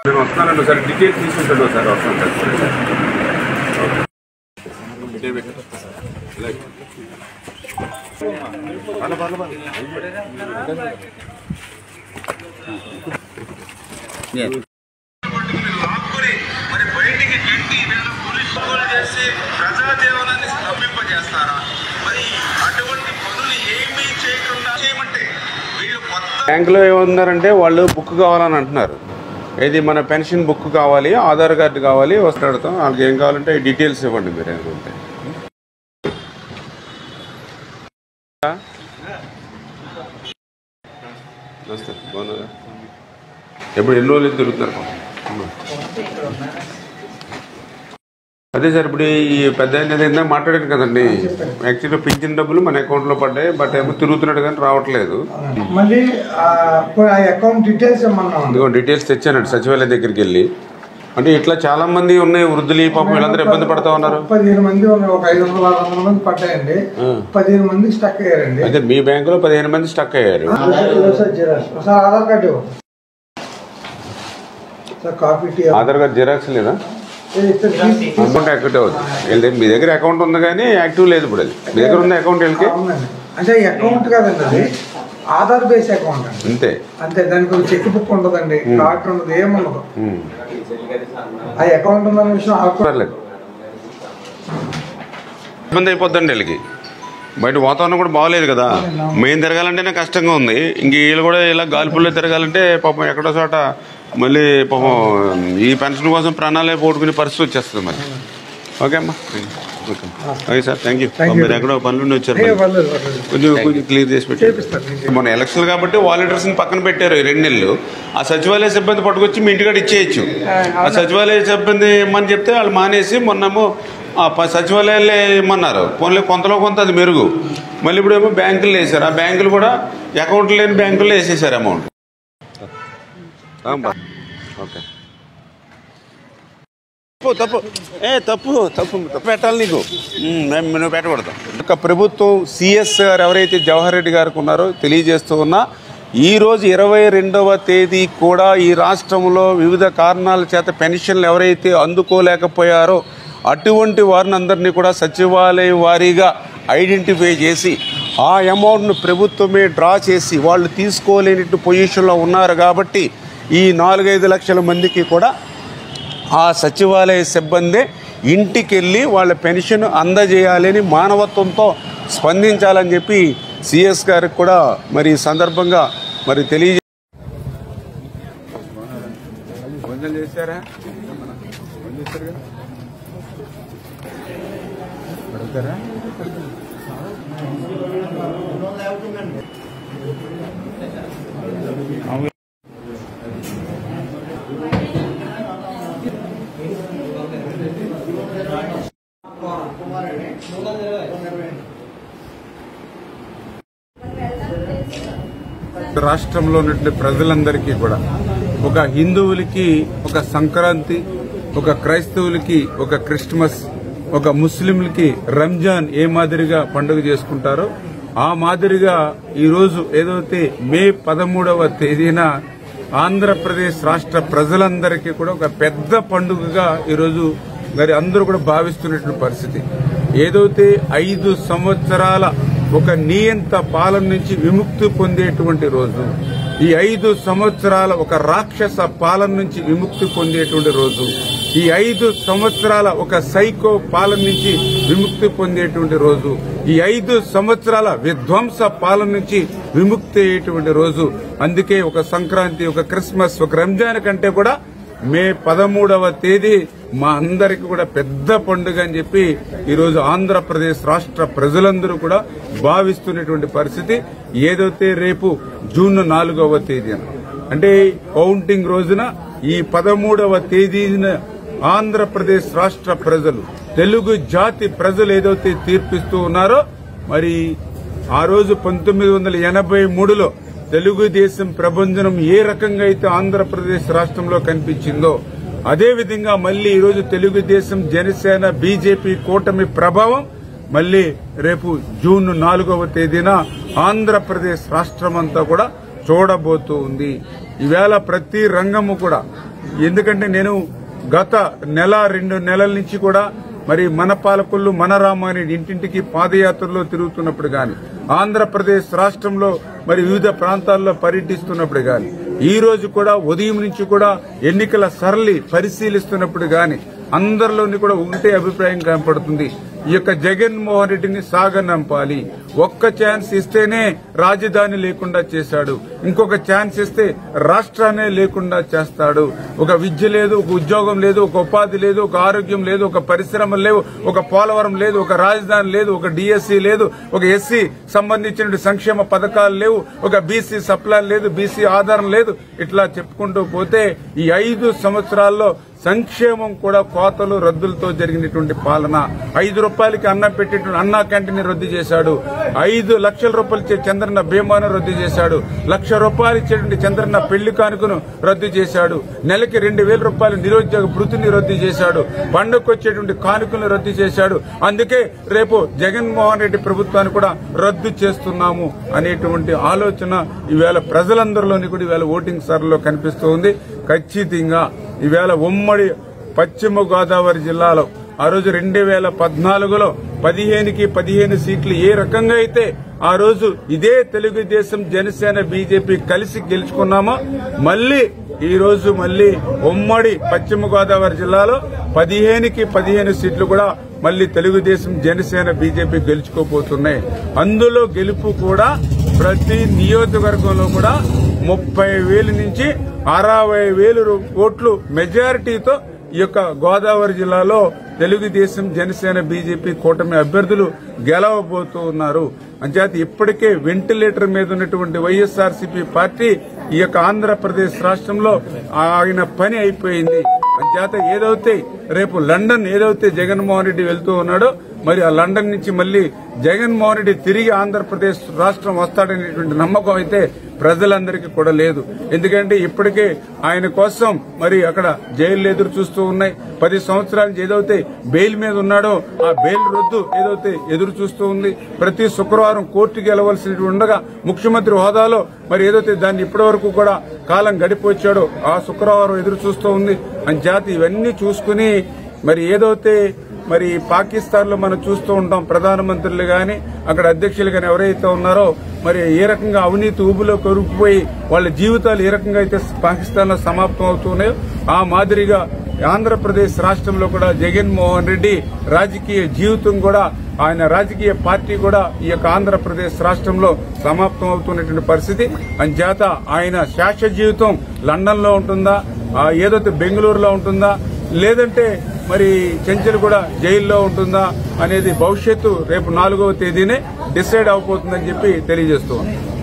నేను వస్తున్నానండి sir, details తీసుకుంటాను సార్. వస్తాను సార్. ప్రజాజీవనాన్ని స్తంభింపజేస్తారా? మరి అటువంటి పనులు ఏమీ చేయకుండా చేయమంటే వీళ్ళు బ్యాంకులో ఏమన్నారంటే వాళ్ళు బుక్ కావాలని అంటున్నారు. ఇది మన పెన్షన్ బుక్ కావాలి, ఆధార్ కార్డు కావాలి, వస్తాడుతాం. వాళ్ళకి ఏం కావాలంటే డీటెయిల్స్ ఇవ్వండి మీరు అనుకుంటే. నమస్తే, బాగున్నారా? ఎప్పుడు ఎన్ని రోజులు తిరుగుతున్నారు? అదే సార్, ఇప్పుడు ఈ పెద్ద ఏంటంటే మాట్లాడాను కదండి, యాక్చువల్గా పింఛన్ డబ్బులు మన అకౌంట్లో పడ్డాయి, బట్ ఏమో తిరుగుతున్నాడు కానీ రావట్లేదు. మళ్ళీ అకౌంట్ డీటెయిల్స్ ఇదిగో డీటెయిల్స్ తెచ్చానండి సచివాలయం దగ్గరికి వెళ్ళి. అంటే ఇట్లా చాలా మంది ఉన్నాయి వృద్ధులు, పాపం వీళ్ళందరూ ఇబ్బంది పడతా ఉన్నారు. 15 మంది ఉన్నాయి, ఒక 500-600 మంది పడ్డాయండి. 15 మంది స్టక్ అయ్యారండి. అయితే మీ బ్యాంకులో 15 మంది స్టక్ అయ్యారు. Aadhaar card Aadhaar card xerox లేదా? అకౌంట్ యాక్టివ్ అవుతుంది. మీ దగ్గర అకౌంట్ ఉంది కానీ యాక్టివ్ లేదు. ఇప్పుడు అది మీ దగ్గర ఉన్న అకౌంట్ వెళ్ళి అంటే అకౌంట్ కాదండి, అది ఆధార్ బేస్ అకౌంట్ అంతే. అంతే, దానికి చెక్ బుక్ ఉండదండి, కార్డు ఉండదు, ఏముండదు. ఆ అకౌంట్ ఉన్న విషయం ఇబ్బంది అయిపోద్దండి వీళ్ళకి. బయట వాతావరణం కూడా బాగలేదు కదా, మేము తిరగాలంటేనే కష్టంగా ఉంది. ఇంక వీళ్ళు కూడా ఇలా గాలిపుల్లో తిరగాలంటే పాపం ఎక్కడో చోట మళ్ళీ పాపం ఈ పెన్షన్ కోసం ప్రాణాలే పోగొట్టుకునే పరిస్థితి వచ్చేస్తుంది మరి. ఓకే అమ్మా, ఓకే సార్, థ్యాంక్ యూ. మీరు ఎక్కడో పనులు వచ్చారు, కొంచెం క్లియర్ చేసి పెట్టి. మన ఎలక్షన్ కాబట్టి వాలంటీర్స్ని పక్కన పెట్టారు 2 నెలలు. ఆ సచివాలయ సిబ్బంది పట్టుకొచ్చి మీ ఇంటికాడ ఇచ్చేయచ్చు. ఆ సచివాలయ సిబ్బంది ఇమ్మని చెప్తే వాళ్ళు మానేసి మొన్నేమో సచివాలయాలే ఇమ్మన్నారు. పోన్లే కొంతలో కొంత అది మెరుగు. మళ్ళీ ఇప్పుడు ఏమో బ్యాంకులు వేసారు. ఆ బ్యాంకులు కూడా అకౌంట్లు లేని బ్యాంకుల్లో వేసేసారు అమౌంట్. ఓకే, తప్పు తప్పు తప్పు తప్పు పెట్టాలి నీకు, నువ్వు పెట్టకూడదు. ఒక ప్రభుత్వం సిఎస్ గారు ఎవరైతే జవహర్ రెడ్డి గారికి ఉన్నారో తెలియజేస్తూ ఉన్నా, ఈరోజు 22వ తేదీ కూడా ఈ రాష్ట్రంలో వివిధ కారణాల చేత పెన్షన్లు ఎవరైతే అందుకోలేకపోయారో అటువంటి వారిని అందరినీ కూడా సచివాలయం వారీగా ఐడెంటిఫై చేసి ఆ అమౌంట్ను ప్రభుత్వమే డ్రా చేసి వాళ్ళు తీసుకోలేని పొజిషన్లో ఉన్నారు. కాబట్టి ఈ 4-5 లక్షల మందికి కూడా ఆ సచివాలయ సిబ్బంది ఇంటికెళ్ళి వాళ్ళ పెన్షన్ అందజేయాలని మానవత్వంతో స్పందించాలని చెప్పి సిఎస్ గారికి కూడా మరి ఈ సందర్భంగా మరి చేశారా? రాష్ట్రంలో ఉన్నటువంటి ప్రజలందరికీ కూడా, ఒక హిందువులకి ఒక సంక్రాంతి, ఒక క్రైస్తవులకి ఒక క్రిస్మస్, ఒక ముస్లింలకి రంజాన్ ఏ మాదిరిగా పండుగ చేసుకుంటారో ఆ మాదిరిగా ఈరోజు ఏదైతే మే 13వ తేదీన ఆంధ్రప్రదేశ్ రాష్ట్ర ప్రజలందరికీ కూడా ఒక పెద్ద పండుగగా ఈరోజు మరి అందరూ కూడా భావిస్తున్నటువంటి పరిస్థితి. ఏదైతే 5 సంవత్సరాల ఒక నియంత పాలన నుంచి విముక్తి పొందేటువంటి రోజు, ఈ 5 సంవత్సరాల ఒక రాక్షస పాలన నుంచి విముక్తి పొందేటువంటి రోజు, ఈ 5 సంవత్సరాల ఒక సైకో పాలన నుంచి విముక్తి పొందేటువంటి రోజు, ఈ 5 సంవత్సరాల విధ్వంస పాలన నుంచి విముక్తి అయ్యేటువంటి రోజు. అందుకే ఒక సంక్రాంతి, ఒక క్రిస్మస్, ఒక రంజాన్ కంటే కూడా మే 13వ తేదీ మా అందరికీ కూడా పెద్ద పండుగ అని చెప్పి ఈరోజు ఆంధ్రప్రదేశ్ రాష్ట్ర ప్రజలందరూ కూడా భావిస్తున్నటువంటి పరిస్థితి. ఏదైతే రేపు జూన్ 4వ తేదీన అంటే కౌంటింగ్ రోజున ఈ 13వ తేదీన ఆంధ్రప్రదేశ్ రాష్ట్ర ప్రజలు, తెలుగు జాతి ప్రజలు ఏదైతే తీర్పిస్తూ ఉన్నారో, మరి ఆ రోజు 1983లో తెలుగుదేశం ప్రభంజనం ఏ రకంగా అయితే ఆంధ్రప్రదేశ్ రాష్ట్రంలో కనిపించిందో అదేవిధంగా మళ్లీ ఈరోజు తెలుగుదేశం, జనసేన, బీజేపీ కూటమి ప్రభావం మళ్లీ రేపు జూన్ 4వ తేదీన ఆంధ్రప్రదేశ్ రాష్ట్రం అంతా కూడా చూడబోతూ ఉంది. ఈవేళ ప్రతి రంగము కూడా ఎందుకంటే నేను గత నెల 2 నెలల నుంచి కూడా మరి మన పాలకులు మన రామాని ఇంటింటికి పాదయాత్రలో తిరుగుతున్నప్పుడు గాని, ఆంధ్రప్రదేశ్ రాష్ట్రంలో మరి వివిధ ప్రాంతాల్లో పర్యటిస్తున్నప్పుడు గాని, ఈ రోజు కూడా ఉదయం నుంచి కూడా ఎన్నికల సరళి పరిశీలిస్తున్నప్పుడు గాని అందరిలోని కూడా ఒకటే అభిప్రాయం కనపడుతుంది. ఈ యొక్క జగన్మోహన్ రెడ్డిని సాగనంపాలి. ఒక్క ఛాన్స్ ఇస్తేనే రాజధాని లేకుండా చేశాడు, ఇంకొక ఛాన్స్ ఇస్తే రాష్ట్రాన్నే లేకుండా చేస్తాడు. ఒక విద్య లేదు, ఒక ఉద్యోగం లేదు, ఒక ఉపాధి లేదు, ఒక ఆరోగ్యం లేదు, ఒక పరిశ్రమలు లేవు, ఒక పోలవరం లేదు, ఒక రాజధాని లేదు, ఒక డిఎస్సీ లేదు, ఒక ఎస్సీ సంబంధించిన సంక్షేమ పథకాలు లేవు, ఒక బీసీ సప్లాన్ లేదు, బీసీ ఆధారం లేదు. ఇట్లా చెప్పుకుంటూ పోతే ఈ 5 సంవత్సరాల్లో సంక్షేమం కూడా కోతలు రద్దులతో జరిగినటువంటి పాలన. 5 రూపాయలకి అన్నం పెట్టేటువంటి అన్నా క్యాంటీన్ రద్దు చేశాడు. 5 లక్షల రూపాయలు ఇచ్చే చంద్రన్న బీమాను రద్దు చేశాడు. 1,00,000 రూపాయలు ఇచ్చేటువంటి చంద్రన్న పెళ్లి కానుకను రద్దు చేశాడు. నెలకి 2,000 రూపాయలు నిరుద్యోగ భృతిని రద్దు చేశాడు. పండుగకు వచ్చేటువంటి కానుకలను రద్దు చేశాడు. అందుకే రేపు జగన్మోహన్ రెడ్డి ప్రభుత్వాన్ని కూడా రద్దు చేస్తున్నాము అనేటువంటి ఆలోచన ఈవేళ ప్రజలందరిలోని కూడా ఈవేళ ఓటింగ్ సర్వేలో కనిపిస్తూ ఉంది. ఖచ్చితంగా ఈవేళ ఉమ్మడి పశ్చిమ గోదావరి జిల్లాలో ఆ రోజు 2014లో 15కి 15 సీట్లు ఏ రకంగా అయితే ఆ రోజు ఇదే తెలుగుదేశం, జనసేన, బీజేపీ కలిసి గెలుచుకున్నామో మళ్లీ ఈ రోజు మళ్లీ ఉమ్మడి పశ్చిమ గోదావరి జిల్లాలో 15కి 15 సీట్లు కూడా మళ్లీ తెలుగుదేశం, జనసేన, బీజేపీ గెలుచుకోబోతున్నాయి. అందులో గెలుపు కూడా ప్రతి నియోజకవర్గంలో కూడా 30,000 నుంచి 60,000 ఓట్లు మెజారిటీతో ఈ యొక్క గోదావరి జిల్లాలో తెలుగుదేశం, జనసేన, బీజేపీ కూటమి అభ్యర్థులు గెలవబోతూ ఉన్నారు. అంచేత ఇప్పటికే వెంటిలేటర్ మీద ఉన్నటువంటి వైఎస్ఆర్సీపీ పార్టీ ఈ యొక్క ఆంధ్రప్రదేశ్ రాష్ట్రంలో ఆయన పని అయిపోయింది. అంచేత ఏదైతే రేపు లండన్ ఏదైతే జగన్మోహన్ రెడ్డి వెళ్తూ ఉన్నాడో మరి ఆ లండన్ నుంచి మళ్లీ జగన్మోహన్ రెడ్డి తిరిగి ఆంధ్రప్రదేశ్ రాష్ట్రం వస్తాడనేటువంటి నమ్మకం అయితే ప్రజలందరికీ కూడా లేదు. ఎందుకంటే ఇప్పటికే ఆయన కోసం మరి అక్కడ జైళ్లు ఎదురు చూస్తూ ఉన్నాయి. 10 సంవత్సరాల నుంచి ఏదైతే బెయిల్ మీద ఉన్నాడో ఆ బెయిల్ రద్దు ఏదైతే ఎదురు చూస్తూ ఉంది. ప్రతి శుక్రవారం కోర్టుకు వెళ్లవలసి ఉండగా ముఖ్యమంత్రి హోదాలో మరి ఏదైతే దాన్ని ఇప్పటివరకు కూడా కాలం గడిపొచ్చాడో ఆ శుక్రవారం ఎదురు చూస్తూ ఉంది. అని జాతి ఇవన్నీ చూసుకుని మరి ఏదైతే మరి పాకిస్తాన్ లో మనం చూస్తూ ఉంటాం, ప్రధానమంత్రులు గాని అక్కడ అధ్యక్షులు గాని ఎవరైతే ఉన్నారో మరి ఏ రకంగా అవినీతి ఊబిలో కొరుకుపోయి వాళ్ళ జీవితాలు ఏ రకంగా అయితే పాకిస్తాన్ లో సమాప్తం అవుతున్నాయో ఆ మాదిరిగా ఆంధ్రప్రదేశ్ రాష్ట్రంలో కూడా జగన్మోహన్ రెడ్డి రాజకీయ జీవితం కూడా ఆయన రాజకీయ పార్టీ కూడా ఈ యొక్క ఆంధ్రప్రదేశ్ రాష్ట్రంలో సమాప్తం అవుతున్నటువంటి పరిస్థితి. అంచేత ఆయన శాశ్వత జీవితం లండన్ లో ఉంటుందా, ఏదైతే బెంగళూరులో ఉంటుందా, లేదంటే మరి చెంచల్ కూడా జైల్లో ఉంటుందా అనేది భవిష్యత్తు రేపు 4వ తేదీనే డిసైడ్ అవబోతుందని చెప్పి తెలియజేస్తూ